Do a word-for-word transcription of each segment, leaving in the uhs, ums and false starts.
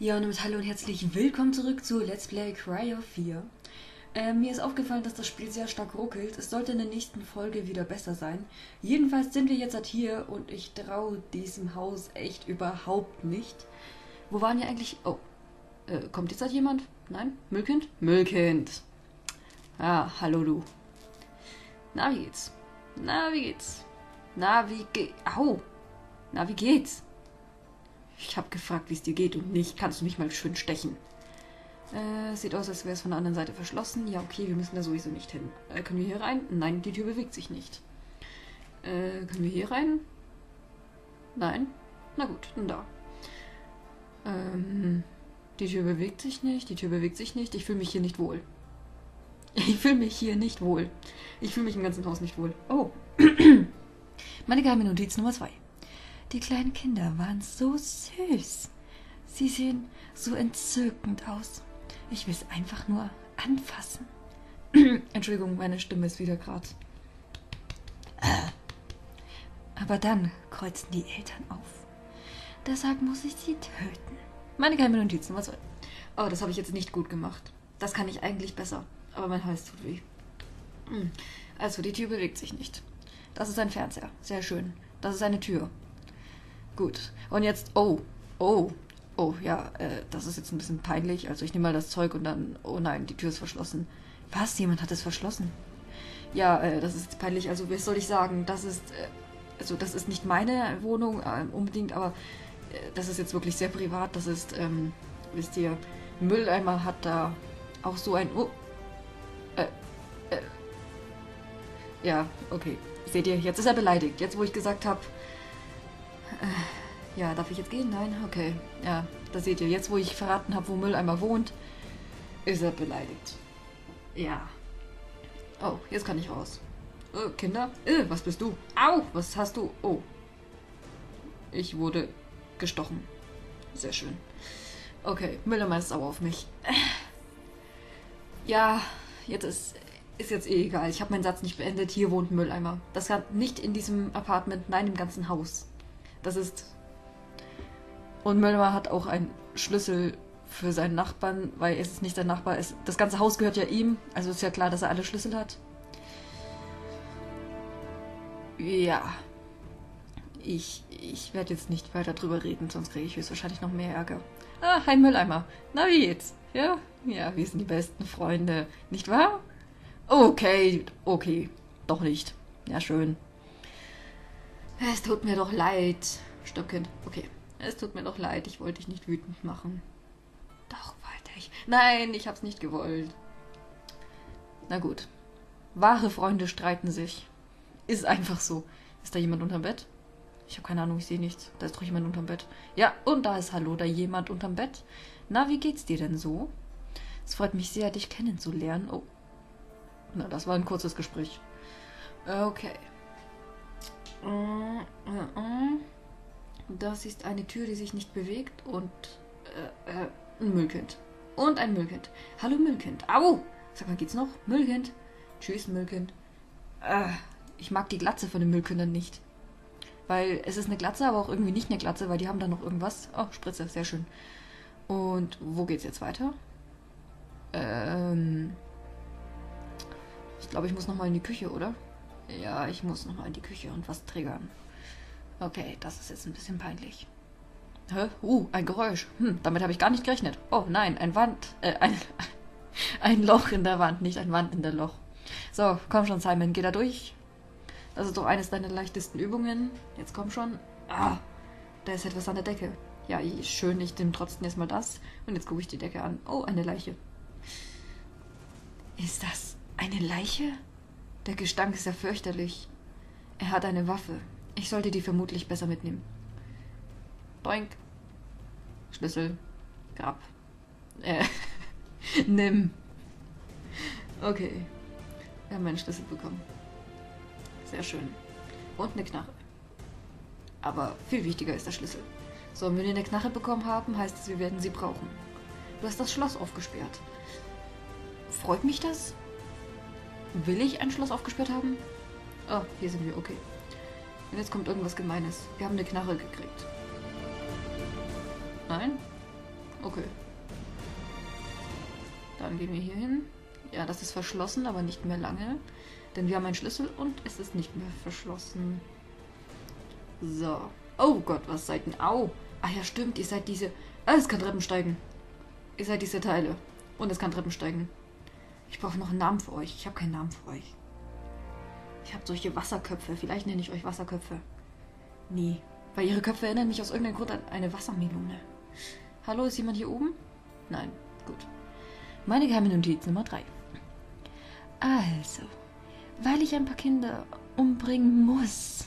Ja, und damit hallo und herzlich willkommen zurück zu Let's Play Cry of vier. Äh, mir ist aufgefallen, dass das Spiel sehr stark ruckelt. Es sollte in der nächsten Folge wieder besser sein. Jedenfalls sind wir jetzt halt hier und ich traue diesem Haus echt überhaupt nicht. Wo waren wir eigentlich? Oh, äh, kommt jetzt halt jemand? Nein? Müllkind? Müllkind. Ah, hallo du. Na, wie geht's? Na, wie geht's? Na, wie geht's? Au! Na, wie geht's? Ich habe gefragt, wie es dir geht und nicht, kannst du mich mal schön stechen. Äh, sieht aus, als wäre es von der anderen Seite verschlossen. Ja, okay, wir müssen da sowieso nicht hin. Äh, können wir hier rein? Nein, die Tür bewegt sich nicht. Äh, können wir hier rein? Nein? Na gut, dann da. Ähm, die Tür bewegt sich nicht, die Tür bewegt sich nicht. Ich fühle mich hier nicht wohl. Ich fühle mich hier nicht wohl. Ich fühle mich im ganzen Haus nicht wohl. Oh. Meine geheime Notiz Nummer zwei. Die kleinen Kinder waren so süß. Sie sehen so entzückend aus. Ich will es einfach nur anfassen. Entschuldigung, meine Stimme ist wieder gerade. Aber dann kreuzen die Eltern auf. Deshalb muss ich sie töten. Meine geheime Notizen, was soll? Oh, das habe ich jetzt nicht gut gemacht. Das kann ich eigentlich besser. Aber mein Hals tut weh. Also, die Tür bewegt sich nicht. Das ist ein Fernseher. Sehr schön. Das ist eine Tür. Gut. Und jetzt, oh, oh, oh, ja, äh, das ist jetzt ein bisschen peinlich. Also ich nehme mal das Zeug und dann, oh nein, die Tür ist verschlossen. Was? Jemand hat es verschlossen? Ja, äh, das ist jetzt peinlich. Also was soll ich sagen? Das ist, äh, also das ist nicht meine Wohnung äh, unbedingt, aber äh, das ist jetzt wirklich sehr privat. Das ist, ähm, wisst ihr, Mülleimer hat da auch so ein, oh, äh, äh, ja, okay. Seht ihr, jetzt ist er beleidigt. Jetzt, wo ich gesagt habe, ja, darf ich jetzt gehen? Nein? Okay. Ja, da seht ihr. Jetzt, wo ich verraten habe, wo Mülleimer wohnt, ist er beleidigt. Ja. Oh, jetzt kann ich raus. Oh, Kinder? Äh, was bist du? Au! Was hast du? Oh. Ich wurde gestochen. Sehr schön. Okay, Mülleimer ist sauer auf mich. Ja, jetzt ist, ist jetzt eh egal. Ich habe meinen Satz nicht beendet. Hier wohnt ein Mülleimer. Das kann nicht in diesem Apartment, nein, im ganzen Haus. Das ist... Und Mülleimer hat auch einen Schlüssel für seinen Nachbarn, weil es ist nicht sein Nachbar. Es, das ganze Haus gehört ja ihm, also ist ja klar, dass er alle Schlüssel hat. Ja. Ich, ich werde jetzt nicht weiter drüber reden, sonst kriege ich höchstwahrscheinlich noch mehr Ärger. Ah, hi Mülleimer. Na, wie geht's? Ja? Ja, wir sind die besten Freunde. Nicht wahr? Okay, okay. Doch nicht. Ja, schön. Es tut mir doch leid. Stopp, Kind. Okay. Es tut mir doch leid. Ich wollte dich nicht wütend machen. Doch, wollte ich. Nein, ich hab's nicht gewollt. Na gut. Wahre Freunde streiten sich. Ist einfach so. Ist da jemand unterm Bett? Ich habe keine Ahnung, ich sehe nichts. Da ist doch jemand unterm Bett. Ja, und da ist hallo, da jemand unterm Bett. Na, wie geht's dir denn so? Es freut mich sehr, dich kennenzulernen. Oh. Na, das war ein kurzes Gespräch. Okay. Das ist eine Tür, die sich nicht bewegt und äh, äh, ein Müllkind. Und ein Müllkind. Hallo Müllkind. Au! Sag mal, geht's noch? Müllkind. Tschüss, Müllkind. Äh, ich mag die Glatze von den Müllkindern nicht. Weil es ist eine Glatze, aber auch irgendwie nicht eine Glatze, weil die haben da noch irgendwas. Oh, Spritze, sehr schön. Und wo geht's jetzt weiter? Ähm... Ich glaube, ich muss nochmal in die Küche, oder? Ja, ich muss nochmal in die Küche und was triggern. Okay, das ist jetzt ein bisschen peinlich. Hä? Uh, ein Geräusch. Hm, damit habe ich gar nicht gerechnet. Oh nein, ein Wand, äh, ein, ein Loch in der Wand, nicht ein Wand in der Loch. So, komm schon, Simon, geh da durch. Das ist doch eines deiner leichtesten Übungen. Jetzt komm schon. Ah, da ist etwas an der Decke. Ja, schön, ich nehme trotzdem erstmal das. Und jetzt gucke ich die Decke an. Oh, eine Leiche. Ist das eine Leiche? Der Gestank ist ja fürchterlich. Er hat eine Waffe. Ich sollte die vermutlich besser mitnehmen. Doink. Schlüssel. Grab. Äh. Nimm. Okay. Wir haben einen Schlüssel bekommen. Sehr schön. Und eine Knarre. Aber viel wichtiger ist der Schlüssel. So, wenn wir eine Knarre bekommen haben, heißt es, wir werden sie brauchen. Du hast das Schloss aufgesperrt. Freut mich das? Will ich ein Schloss aufgesperrt haben? Oh, hier sind wir, okay. Und jetzt kommt irgendwas Gemeines. Wir haben eine Knarre gekriegt. Nein? Okay. Dann gehen wir hier hin. Ja, das ist verschlossen, aber nicht mehr lange. Denn wir haben einen Schlüssel und es ist nicht mehr verschlossen. So. Oh Gott, was seid denn? Au! Ah ja, stimmt, ihr seid diese... Ah, es kann Treppen steigen. Ihr seid diese Teile. Und es kann Treppen steigen. Ich brauche noch einen Namen für euch. Ich habe keinen Namen für euch. Ich habe solche Wasserköpfe. Vielleicht nenne ich euch Wasserköpfe. Nee. Weil ihre Köpfe erinnern mich aus irgendeinem Grund an eine Wassermelone. Hallo, ist jemand hier oben? Nein. Gut. Meine geheime Notiz Nummer drei. Also, weil ich ein paar Kinder umbringen muss,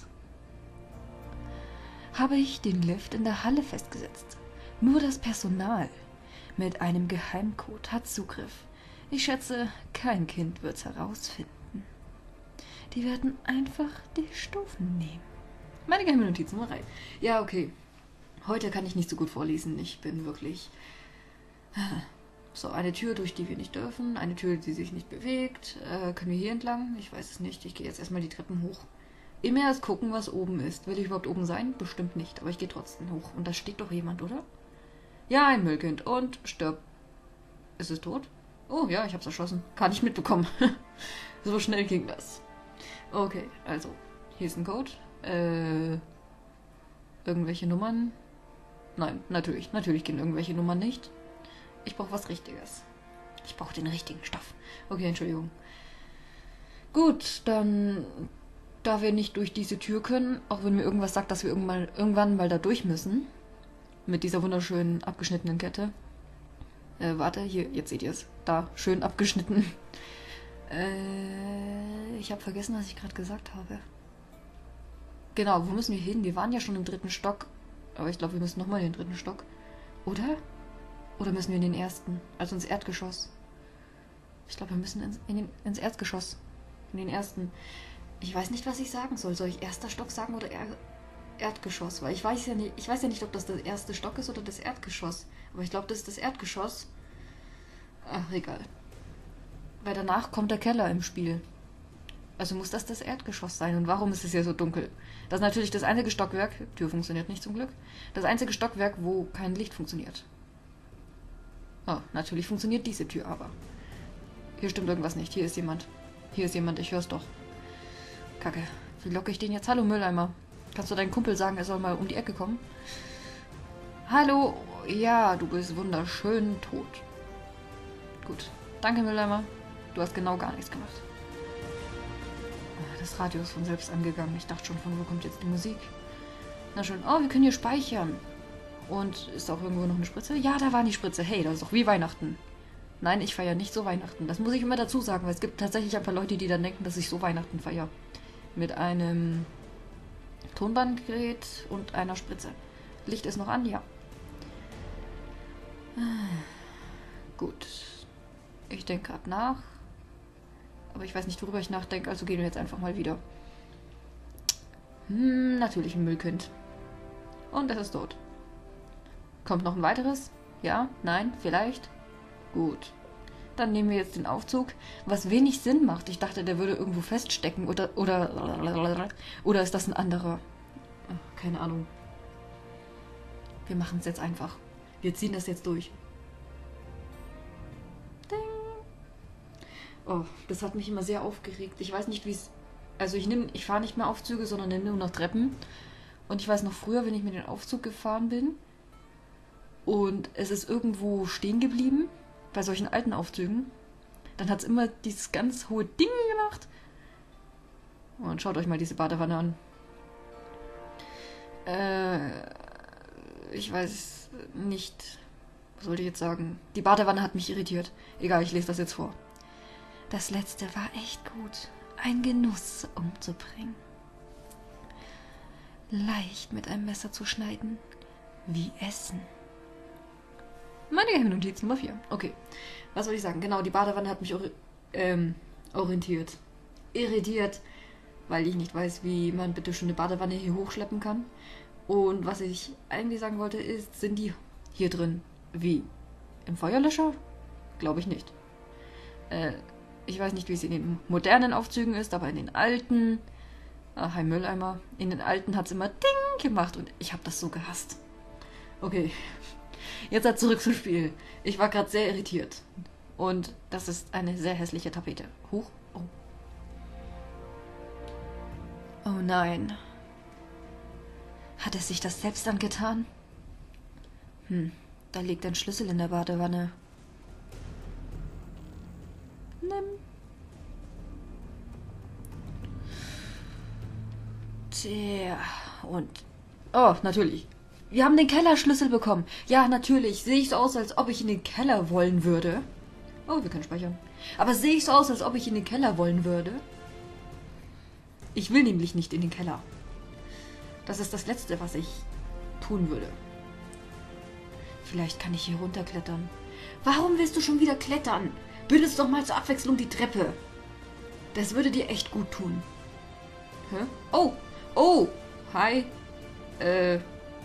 habe ich den Lift in der Halle festgesetzt. Nur das Personal mit einem Geheimcode hat Zugriff. Ich schätze, kein Kind wird's herausfinden. Die werden einfach die Stufen nehmen. Meine geheime Notiz Nummer drei. Ja, okay. Heute kann ich nicht so gut vorlesen. Ich bin wirklich... So, eine Tür, durch die wir nicht dürfen. Eine Tür, die sich nicht bewegt. Äh, können wir hier entlang? Ich weiß es nicht. Ich gehe jetzt erstmal die Treppen hoch. Immer erst gucken, was oben ist. Will ich überhaupt oben sein? Bestimmt nicht. Aber ich gehe trotzdem hoch. Und da steht doch jemand, oder? Ja, ein Müllkind. Und stirbt. Ist es tot? Oh ja, ich hab's erschossen. Kann ich mitbekommen. So schnell ging das. Okay, also. Hier ist ein Code. Äh. Irgendwelche Nummern? Nein, natürlich. Natürlich gehen irgendwelche Nummern nicht. Ich brauche was Richtiges. Ich brauche den richtigen Stoff. Okay, Entschuldigung. Gut, dann, da wir nicht durch diese Tür können, auch wenn mir irgendwas sagt, dass wir irgendwann, irgendwann mal da durch müssen, mit dieser wunderschönen abgeschnittenen Kette. Äh, warte, hier, jetzt seht ihr es. Da, schön abgeschnitten. Äh, ich habe vergessen, was ich gerade gesagt habe. Genau, wo müssen wir hin? Wir waren ja schon im dritten Stock. Aber ich glaube, wir müssen nochmal in den dritten Stock. Oder? Oder müssen wir in den ersten? Also ins Erdgeschoss. Ich glaube, wir müssen ins, in den, ins Erdgeschoss. In den ersten. Ich weiß nicht, was ich sagen soll. Soll ich erster Stock sagen oder er Erdgeschoss? Weil ich weiß ja nicht, ich weiß ja nicht, ob das der erste Stock ist oder das Erdgeschoss. Aber ich glaube, das ist das Erdgeschoss. Ach, egal. Weil danach kommt der Keller im Spiel. Also muss das das Erdgeschoss sein. Und warum ist es hier so dunkel? Das ist natürlich das einzige Stockwerk, Tür funktioniert nicht zum Glück, das einzige Stockwerk, wo kein Licht funktioniert. Oh, natürlich funktioniert diese Tür aber. Hier stimmt irgendwas nicht. Hier ist jemand. Hier ist jemand, ich hör's doch. Kacke. Wie locke ich den jetzt? Hallo Mülleimer. Kannst du deinem Kumpel sagen, er soll mal um die Ecke kommen? Hallo. Ja, du bist wunderschön tot. Gut. Danke Mülleimer. Du hast genau gar nichts gemacht. Das Radio ist von selbst angegangen. Ich dachte schon, von wo kommt jetzt die Musik? Na schön. Oh, wir können hier speichern. Und ist auch irgendwo noch eine Spritze? Ja, da war die Spritze. Hey, das ist doch wie Weihnachten. Nein, ich feiere nicht so Weihnachten. Das muss ich immer dazu sagen, weil es gibt tatsächlich ein paar Leute, die dann denken, dass ich so Weihnachten feiere. Mit einem Tonbandgerät und einer Spritze. Licht ist noch an, ja. Gut. Ich denke gerade nach. Aber ich weiß nicht, worüber ich nachdenke, also gehen wir jetzt einfach mal wieder. Hm, natürlich ein Müllkind. Und es ist tot. Kommt noch ein weiteres? Ja? Nein? Vielleicht? Gut. Dann nehmen wir jetzt den Aufzug, was wenig Sinn macht. Ich dachte, der würde irgendwo feststecken oder oder oder ist das ein anderer? Ach, keine Ahnung. Wir machen es jetzt einfach. Wir ziehen das jetzt durch. Ding. Oh, das hat mich immer sehr aufgeregt. Ich weiß nicht, wie es... Also ich nehme, ich fahre nicht mehr Aufzüge, sondern nehme nur noch Treppen. Und ich weiß noch früher, wenn ich mit dem Aufzug gefahren bin und es ist irgendwo stehen geblieben, bei solchen alten Aufzügen, dann hat es immer dieses ganz hohe Ding gemacht. Und schaut euch mal diese Badewanne an. Äh, ich weiß nicht, was sollte ich jetzt sagen? Die Badewanne hat mich irritiert. Egal, ich lese das jetzt vor. Das letzte war echt gut. Ein Genuss umzubringen. Leicht mit einem Messer zu schneiden, wie Essen. Meine geheime Notiz Nummer vier. Okay, was soll ich sagen? Genau, die Badewanne hat mich ori ähm, orientiert. Irritiert, weil ich nicht weiß, wie man bitte schon eine Badewanne hier hochschleppen kann. Und was ich eigentlich sagen wollte ist, sind die hier drin wie im Feuerlöscher? Glaube ich nicht. Äh, ich weiß nicht, wie es in den modernen Aufzügen ist, aber in den alten... Ach, ein Mülleimer. In den alten hat es immer Ding gemacht und ich habe das so gehasst. Okay. Jetzt halt zurück zum Spiel. Ich war gerade sehr irritiert. Und das ist eine sehr hässliche Tapete. Huch. Oh. Oh nein. Hat er sich das selbst angetan? Hm, da liegt ein Schlüssel in der Badewanne. Nimm. Tja, und... Oh, natürlich. Wir haben den Kellerschlüssel bekommen. Ja, natürlich. Sehe ich so aus, als ob ich in den Keller wollen würde? Oh, wir können speichern. Aber sehe ich so aus, als ob ich in den Keller wollen würde? Ich will nämlich nicht in den Keller. Das ist das Letzte, was ich tun würde. Vielleicht kann ich hier runterklettern. Warum willst du schon wieder klettern? Benutzt doch mal zur Abwechslung die Treppe. Das würde dir echt gut tun. Hä? Oh, oh, hi. Äh.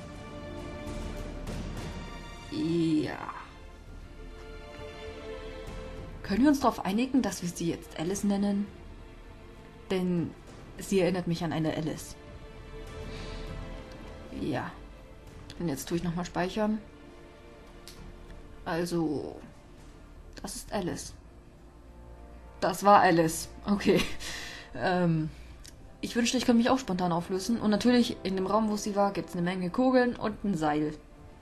Ja. Können wir uns darauf einigen, dass wir sie jetzt Alice nennen? Denn sie erinnert mich an eine Alice. Ja. Und jetzt tue ich nochmal speichern. Also, das ist Alice. Das war Alice. Okay. Ähm, ich wünschte, ich könnte mich auch spontan auflösen. Und natürlich, in dem Raum, wo sie war, gibt es eine Menge Kugeln und ein Seil.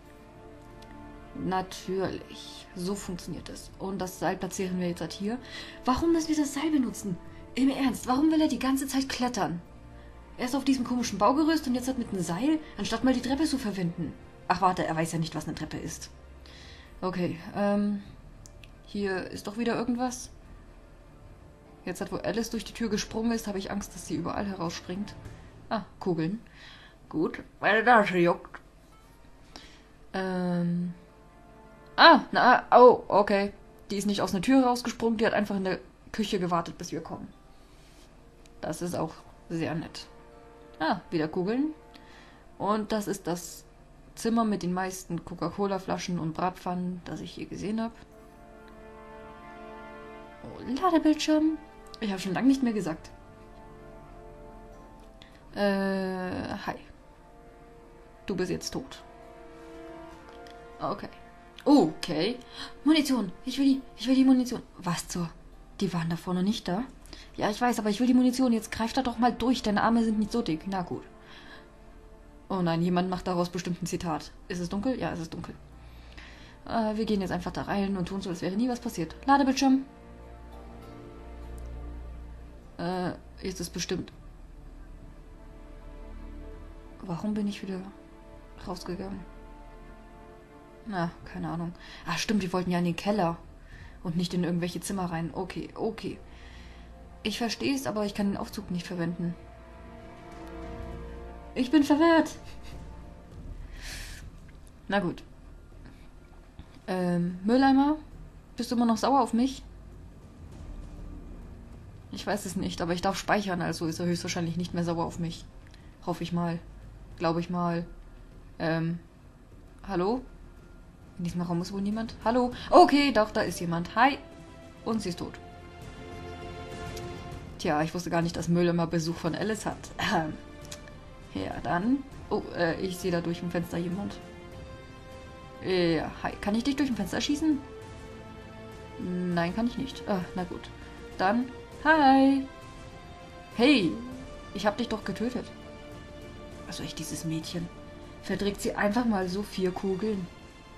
Natürlich. So funktioniert es. Und das Seil platzieren wir jetzt halt hier. Warum müssen wir das Seil benutzen? Im Ernst, warum will er die ganze Zeit klettern? Er ist auf diesem komischen Baugerüst und jetzt hat mit einem Seil, anstatt mal die Treppe zu verwenden. Ach warte, er weiß ja nicht, was eine Treppe ist. Okay, ähm... hier ist doch wieder irgendwas. Jetzt hat, wo Alice durch die Tür gesprungen ist, habe ich Angst, dass sie überall herausspringt. Ah, Kugeln. Gut, meine Nase juckt. Ähm... Ah, na, oh, okay. Die ist nicht aus einer Tür rausgesprungen, die hat einfach in der Küche gewartet, bis wir kommen. Das ist auch sehr nett. Ah, wieder Kugeln. Und das ist das Zimmer mit den meisten Coca-Cola-Flaschen und Bratpfannen, das ich je gesehen habe. Oh, Ladebildschirm. Ich habe schon lange nicht mehr gesagt. Äh, hi. Du bist jetzt tot. Okay. Okay. Munition. Ich will die, ich will die Munition. Was zur? Die waren davor noch nicht da? Ja, ich weiß, aber ich will die Munition. Jetzt greift da doch mal durch. Deine Arme sind nicht so dick. Na gut. Oh nein, jemand macht daraus bestimmt ein Zitat. Ist es dunkel? Ja, es ist dunkel. Äh, wir gehen jetzt einfach da rein und tun so, als wäre nie was passiert. Ladebildschirm. Äh, ist es bestimmt... Warum bin ich wieder rausgegangen? Na, keine Ahnung. Ah, stimmt, wir wollten ja in den Keller. Und nicht in irgendwelche Zimmer rein. Okay, okay. Ich verstehe es, aber ich kann den Aufzug nicht verwenden. Ich bin verwirrt. Na gut. Ähm, Mülleimer? Bist du immer noch sauer auf mich? Ich weiß es nicht, aber ich darf speichern, also ist er höchstwahrscheinlich nicht mehr sauer auf mich. Hoffe ich mal. Glaube ich mal. Ähm, hallo? In diesem Raum ist wohl niemand. Hallo? Okay, doch, da ist jemand. Hi. Und sie ist tot. Tja, ich wusste gar nicht, dass Müll immer Besuch von Alice hat. Ähm, ja, dann. Oh, äh, ich sehe da durch dem Fenster jemand. Ja, hi. Kann ich dich durch ein Fenster schießen? Nein, kann ich nicht. Ah, na gut. Dann, hi. Hey, ich hab dich doch getötet. Also echt, dieses Mädchen. Verträgt sie einfach mal so vier Kugeln.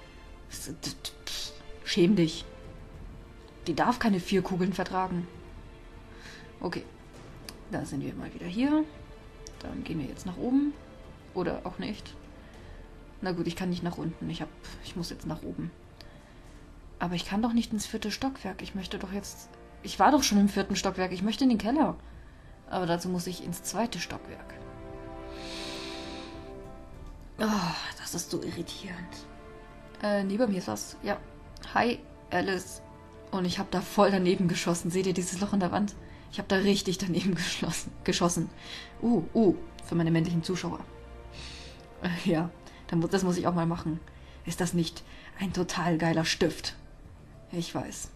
Schäm dich. Die darf keine vier Kugeln vertragen. Okay. Da sind wir mal wieder hier. Dann gehen wir jetzt nach oben. Oder auch nicht. Na gut, ich kann nicht nach unten. Ich hab, ich muss jetzt nach oben. Aber ich kann doch nicht ins vierte Stockwerk. Ich möchte doch jetzt... Ich war doch schon im vierten Stockwerk. Ich möchte in den Keller. Aber dazu muss ich ins zweite Stockwerk. Oh, das ist so irritierend. Äh, neben mir ist was. Ja. Hi, Alice. Und ich habe da voll daneben geschossen. Seht ihr dieses Loch in der Wand? Ich habe da richtig daneben geschlossen, geschossen. Uh, uh, für meine männlichen Zuschauer. Äh, ja, dann, das muss ich auch mal machen. Ist das nicht ein total geiler Stift? Ich weiß.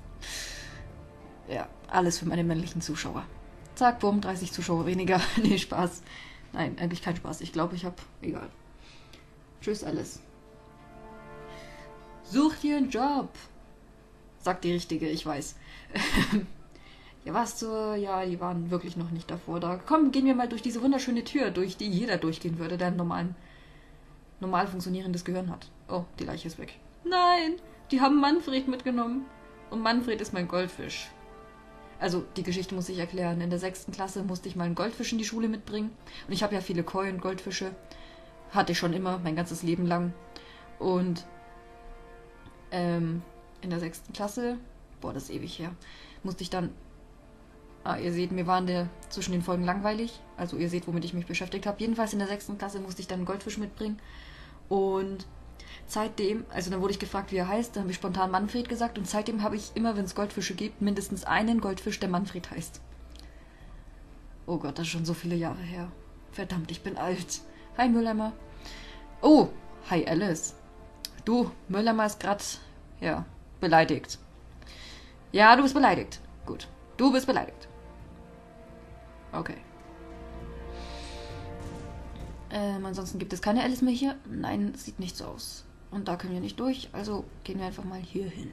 Ja, alles für meine männlichen Zuschauer. Zack, bumm, dreißig Zuschauer weniger. Nee, Spaß. Nein, eigentlich kein Spaß. Ich glaube, ich habe... Egal. Tschüss, Alice. Such dir einen Job. Sagt die Richtige, ich weiß. Ja, was so, ja, die waren wirklich noch nicht davor da. Komm, gehen wir mal durch diese wunderschöne Tür, durch die jeder durchgehen würde, der ein normalen, normal funktionierendes Gehirn hat. Oh, die Leiche ist weg. Nein, die haben Manfred mitgenommen. Und Manfred ist mein Goldfisch. Also, die Geschichte muss ich erklären. In der sechsten Klasse musste ich mal einen Goldfisch in die Schule mitbringen. Und ich habe ja viele Koi und Goldfische. Hatte ich schon immer, mein ganzes Leben lang. Und ähm, in der sechsten Klasse, boah, das ist ewig her, musste ich dann... Ah, ihr seht, mir waren der zwischen den Folgen langweilig. Also ihr seht, womit ich mich beschäftigt habe. Jedenfalls in der sechsten Klasse musste ich dann einen Goldfisch mitbringen. Und seitdem, also dann wurde ich gefragt, wie er heißt. Dann habe ich spontan Manfred gesagt. Und seitdem habe ich immer, wenn es Goldfische gibt, mindestens einen Goldfisch, der Manfred heißt. Oh Gott, das ist schon so viele Jahre her. Verdammt, ich bin alt. Hi Mülleimer. Oh, hi Alice. Du, Mülleimer ist gerade, ja, beleidigt. Ja, du bist beleidigt. Gut, du bist beleidigt. Okay. Ähm, ansonsten gibt es keine Alice mehr hier. Nein, sieht nicht so aus. Und da können wir nicht durch, also gehen wir einfach mal hier hin.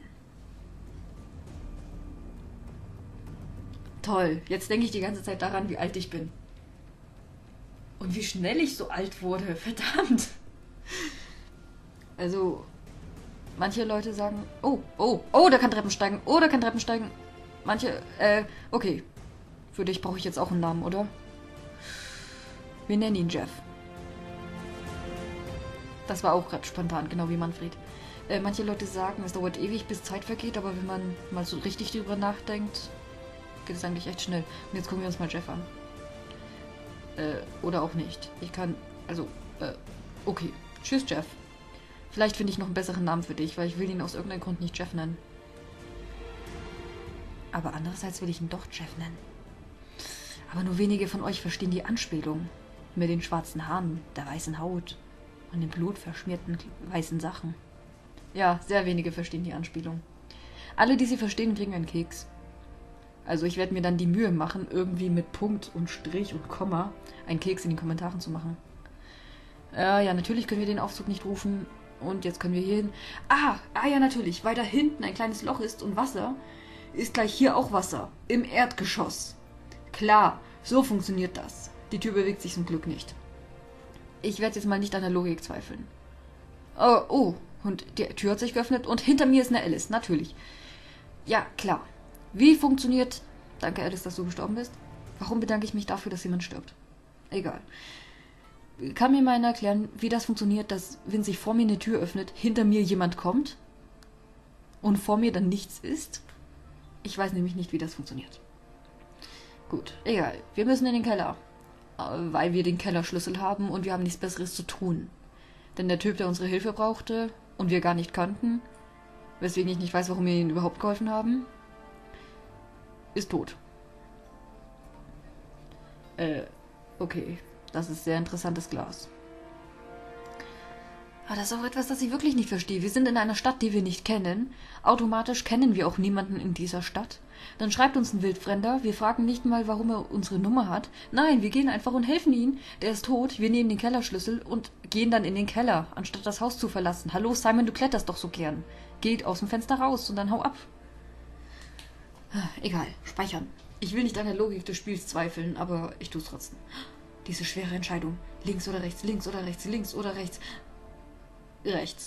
Toll, jetzt denke ich die ganze Zeit daran, wie alt ich bin. Und wie schnell ich so alt wurde, verdammt. Also, manche Leute sagen, oh, oh, oh, da kann Treppen steigen, oh, da kann Treppen steigen. Manche, äh, okay. Für dich brauche ich jetzt auch einen Namen, oder? Wir nennen ihn Jeff. Das war auch gerade spontan, genau wie Manfred. Äh, manche Leute sagen, es dauert ewig, bis Zeit vergeht, aber wenn man mal so richtig drüber nachdenkt, geht es eigentlich echt schnell. Und jetzt gucken wir uns mal Jeff an. Äh, oder auch nicht. Ich kann, also, äh, okay. Tschüss, Jeff. Vielleicht finde ich noch einen besseren Namen für dich, weil ich will ihn aus irgendeinem Grund nicht Jeff nennen. Aber andererseits will ich ihn doch Jeff nennen. Aber nur wenige von euch verstehen die Anspielung. Mit den schwarzen Haaren, der weißen Haut und den blutverschmierten weißen Sachen. Ja, sehr wenige verstehen die Anspielung. Alle, die sie verstehen, kriegen einen Keks. Also ich werde mir dann die Mühe machen, irgendwie mit Punkt und Strich und Komma einen Keks in den Kommentaren zu machen. Äh, ja, natürlich können wir den Aufzug nicht rufen. Und jetzt können wir hier hin. Ah, ah ja, natürlich. Weil da hinten ein kleines Loch ist und Wasser, ist gleich hier auch Wasser. Im Erdgeschoss. Klar, so funktioniert das. Die Tür bewegt sich zum Glück nicht. Ich werde jetzt mal nicht an der Logik zweifeln. Oh, oh, und die Tür hat sich geöffnet und hinter mir ist eine Alice, natürlich. Ja, klar. Wie funktioniert... Danke, Alice, dass du gestorben bist. Warum bedanke ich mich dafür, dass jemand stirbt? Egal. Kann mir mal einer erklären, wie das funktioniert, dass, wenn sich vor mir eine Tür öffnet, hinter mir jemand kommt und vor mir dann nichts ist? Ich weiß nämlich nicht, wie das funktioniert. Gut, egal. Wir müssen in den Keller. Weil wir den Kellerschlüssel haben und wir haben nichts Besseres zu tun. Denn der Typ, der unsere Hilfe brauchte und wir gar nicht kannten, weswegen ich nicht weiß, warum wir ihnen überhaupt geholfen haben, ist tot. Äh, okay. Das ist sehr interessantes Glas. Aber das ist auch etwas, das ich wirklich nicht verstehe. Wir sind in einer Stadt, die wir nicht kennen. Automatisch kennen wir auch niemanden in dieser Stadt. Dann schreibt uns ein Wildfremder. Wir fragen nicht mal, warum er unsere Nummer hat. Nein, wir gehen einfach und helfen ihm. Der ist tot. Wir nehmen den Kellerschlüssel und gehen dann in den Keller, anstatt das Haus zu verlassen. Hallo Simon, du kletterst doch so gern. Geht aus dem Fenster raus und dann hau ab. Egal, speichern. Ich will nicht an der Logik des Spiels zweifeln, aber ich tue es trotzdem. Diese schwere Entscheidung. Links oder rechts, links oder rechts, links oder rechts. Rechts.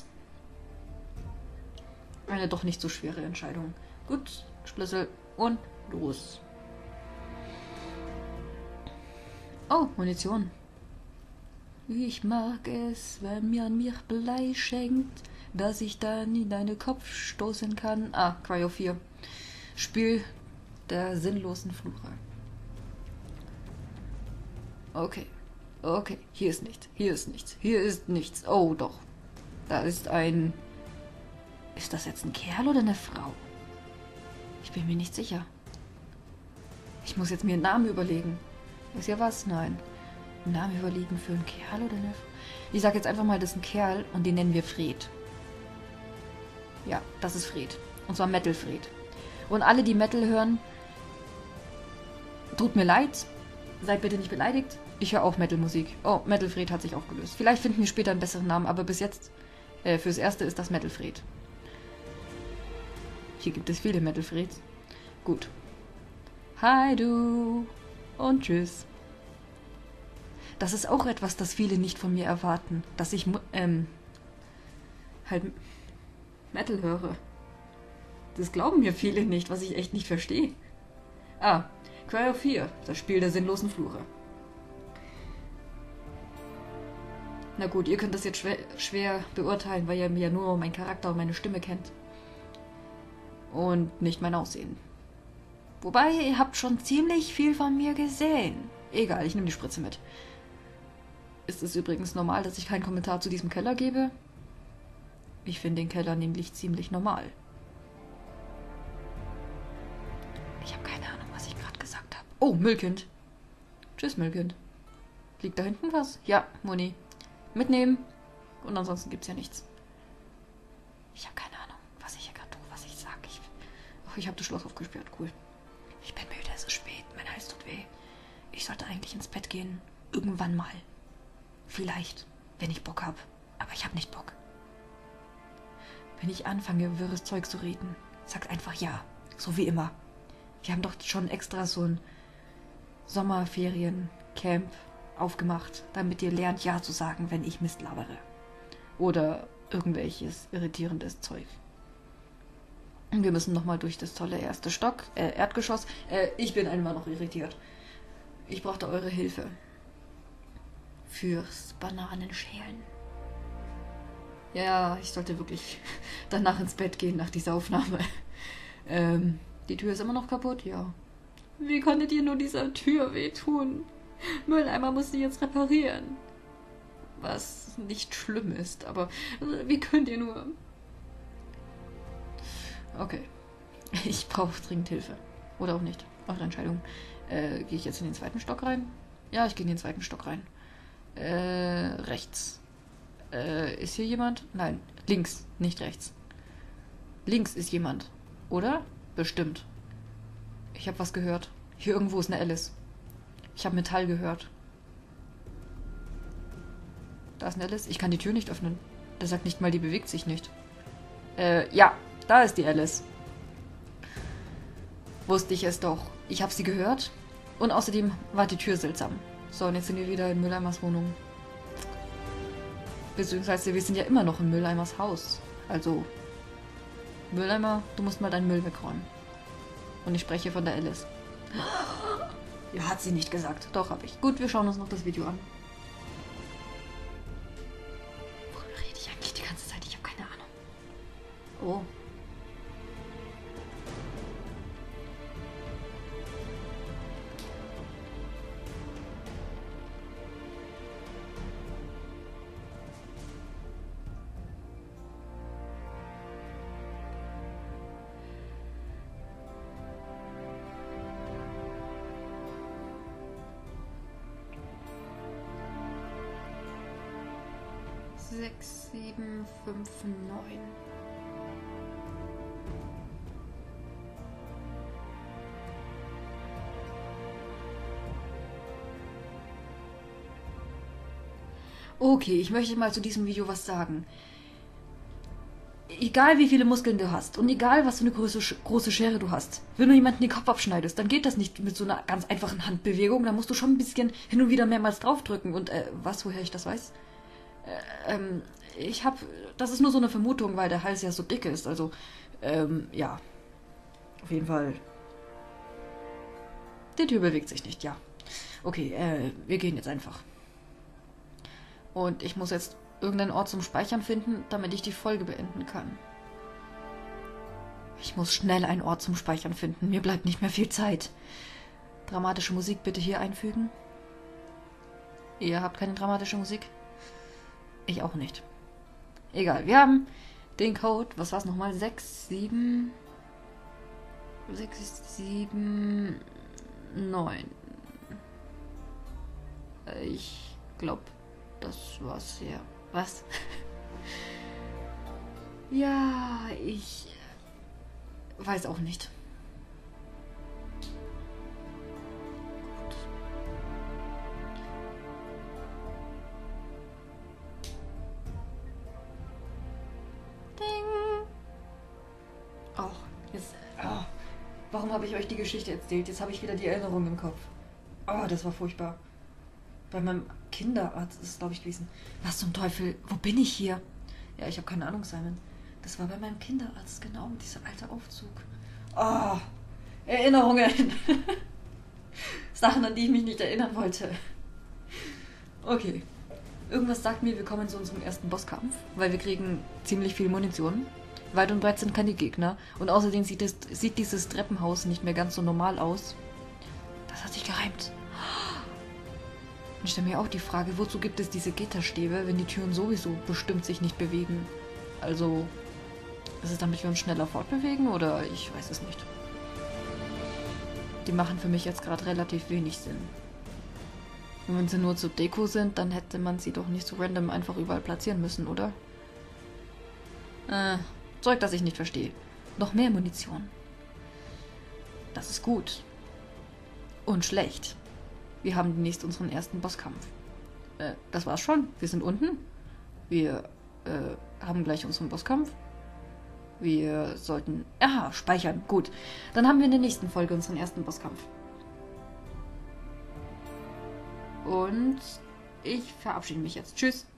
Eine doch nicht so schwere Entscheidung. Gut, Schlüssel und los. Oh, Munition. Ich mag es, wenn man mir Blei schenkt, dass ich dann in deinen Kopf stoßen kann. Ah, Cryo vier. Spiel der sinnlosen Fluche. Okay. Okay. Hier ist nichts. Hier ist nichts. Hier ist nichts. Oh, doch. Da ist ein... Ist das jetzt ein Kerl oder eine Frau? Ich bin mir nicht sicher. Ich muss jetzt mir einen Namen überlegen. Ist ja was? Nein. Einen Namen überlegen für einen Kerl oder eine Frau? Ich sag jetzt einfach mal, das ist ein Kerl und den nennen wir Fred. Ja, das ist Fred. Und zwar Metal Fred. Und alle, die Metal hören, tut mir leid. Seid bitte nicht beleidigt. Ich höre auch Metal-Musik. Oh, Metal Fred hat sich aufgelöst. Vielleicht finden wir später einen besseren Namen, aber bis jetzt, äh, fürs Erste ist das Metal Fred. Hier gibt es viele Metal-Freds. Gut. Hi du. Und tschüss. Das ist auch etwas, das viele nicht von mir erwarten. Dass ich, ähm, halt Metal höre. Das glauben mir viele nicht, was ich echt nicht verstehe. Ah, Cry of Fear, das Spiel der sinnlosen Fluche. Na gut, ihr könnt das jetzt schwer, schwer beurteilen, weil ihr mir ja nur meinen Charakter und meine Stimme kennt. Und nicht mein Aussehen. Wobei, ihr habt schon ziemlich viel von mir gesehen. Egal, ich nehme die Spritze mit. Ist es übrigens normal, dass ich keinen Kommentar zu diesem Keller gebe? Ich finde den Keller nämlich ziemlich normal. Ich habe keine Ahnung, was ich gerade gesagt habe. Oh, Müllkind. Tschüss, Müllkind. Liegt da hinten was? Ja, Moni. Mitnehmen. Und ansonsten gibt's ja nichts. Ich habe keine Ahnung, was ich hier gerade tue, was ich sage. Ich, oh, ich habe das Schloss aufgesperrt. Cool. Ich bin müde, es ist spät. Mein Hals tut weh. Ich sollte eigentlich ins Bett gehen. Irgendwann mal. Vielleicht, wenn ich Bock habe. Aber ich habe nicht Bock. Wenn ich anfange, wirres Zeug zu reden, sagt einfach ja. So wie immer. Wir haben doch schon extra so ein Sommerferien-Camp aufgemacht, damit ihr lernt, ja zu sagen, wenn ich Mist labere. Oder irgendwelches irritierendes Zeug. Wir müssen nochmal durch das tolle erste Stock, äh, Erdgeschoss. Äh, ich bin einmal noch irritiert. Ich brauchte eure Hilfe. Fürs Bananenschälen. Ja, ich sollte wirklich danach ins Bett gehen, nach dieser Aufnahme. Ähm, die Tür ist immer noch kaputt? Ja. Wie konntet ihr nur dieser Tür wehtun? Mülleimer muss sie jetzt reparieren. Was nicht schlimm ist, aber wie könnt ihr nur... Okay. Ich brauche dringend Hilfe. Oder auch nicht. Eure Entscheidung. Äh, gehe ich jetzt in den zweiten Stock rein? Ja, ich gehe in den zweiten Stock rein. Äh, rechts. Äh, ist hier jemand? Nein, links, nicht rechts. Links ist jemand. Oder? Bestimmt. Ich habe was gehört. Hier irgendwo ist eine Alice. Ich habe Metall gehört. Da ist eine Alice. Ich kann die Tür nicht öffnen. Der sagt nicht mal, die bewegt sich nicht. Äh, ja, da ist die Alice. Wusste ich es doch. Ich habe sie gehört. Und außerdem war die Tür seltsam. So, und jetzt sind wir wieder in Mülleimers Wohnung. Beziehungsweise wir sind ja immer noch in Mülleimers Haus. Also, Mülleimer, du musst mal deinen Müll wegräumen. Und ich spreche von der Alice. Ja, hat sie nicht gesagt. Doch, habe ich. Gut, wir schauen uns noch das Video an. Worüber rede ich eigentlich die ganze Zeit? Ich habe keine Ahnung. Oh. sechs, sieben, fünf, neun. Okay, ich möchte mal zu diesem Video was sagen. Egal wie viele Muskeln du hast und egal was für eine große, große Schere du hast, wenn du jemanden den Kopf abschneidest, dann geht das nicht mit so einer ganz einfachen Handbewegung. Da musst du schon ein bisschen hin und wieder mehrmals draufdrücken. Und äh, was, woher ich das weiß? Ähm, ich hab, das ist nur so eine Vermutung, weil der Hals ja so dick ist, also, ähm, ja. Auf jeden Fall. Die Tür bewegt sich nicht, ja. Okay, äh, wir gehen jetzt einfach. Und ich muss jetzt irgendeinen Ort zum Speichern finden, damit ich die Folge beenden kann. Ich muss schnell einen Ort zum Speichern finden, mir bleibt nicht mehr viel Zeit. Dramatische Musik bitte hier einfügen. Ihr habt keine dramatische Musik? Ich auch nicht. Egal, wir haben den Code, was war es nochmal? sechs, sieben... sechs, sieben... neun. Ich glaube, das war's ja. Was? Ja, ich... weiß auch nicht. Jetzt, oh, warum habe ich euch die Geschichte erzählt? Jetzt habe ich wieder die Erinnerung im Kopf. Oh, das war furchtbar. Bei meinem Kinderarzt ist es, glaube ich, gewesen. Was zum Teufel? Wo bin ich hier? Ja, ich habe keine Ahnung, Simon. Das war bei meinem Kinderarzt, genau, dieser alte Aufzug. Oh, Erinnerungen. Sachen, an die ich mich nicht erinnern wollte. Okay. Irgendwas sagt mir, wir kommen zu unserem ersten Bosskampf, weil wir kriegen ziemlich viel Munition. Weit und breit sind keine Gegner. Und außerdem sieht, es, sieht dieses Treppenhaus nicht mehr ganz so normal aus. Das hat sich gereimt. Ich stelle mir auch die Frage, wozu gibt es diese Gitterstäbe, wenn die Türen sowieso bestimmt sich nicht bewegen? Also, ist es damit wir uns schneller fortbewegen oder ich weiß es nicht. Die machen für mich jetzt gerade relativ wenig Sinn. Und wenn sie nur zur Deko sind, dann hätte man sie doch nicht so random einfach überall platzieren müssen, oder? Äh, Zeug, das ich nicht verstehe. Noch mehr Munition. Das ist gut. Und schlecht. Wir haben demnächst unseren ersten Bosskampf. Äh, das war's schon. Wir sind unten. Wir, äh, haben gleich unseren Bosskampf. Wir sollten... Aha, speichern. Gut. Dann haben wir in der nächsten Folge unseren ersten Bosskampf. Und ich verabschiede mich jetzt. Tschüss.